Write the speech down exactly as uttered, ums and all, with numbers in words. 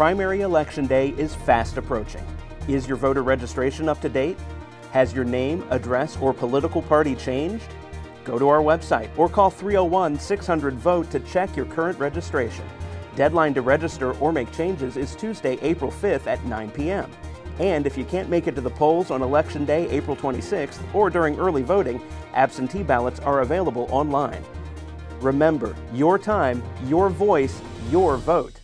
Primary election day is fast approaching. Is your voter registration up to date? Has your name, address, or political party changed? Go to our website or call three oh one, six hundred, VOTE to check your current registration. Deadline to register or make changes is Tuesday, April fifth at nine p m And if you can't make it to the polls on Election Day, April twenty-sixth, or during early voting, absentee ballots are available online. Remember, your time, your voice, your vote.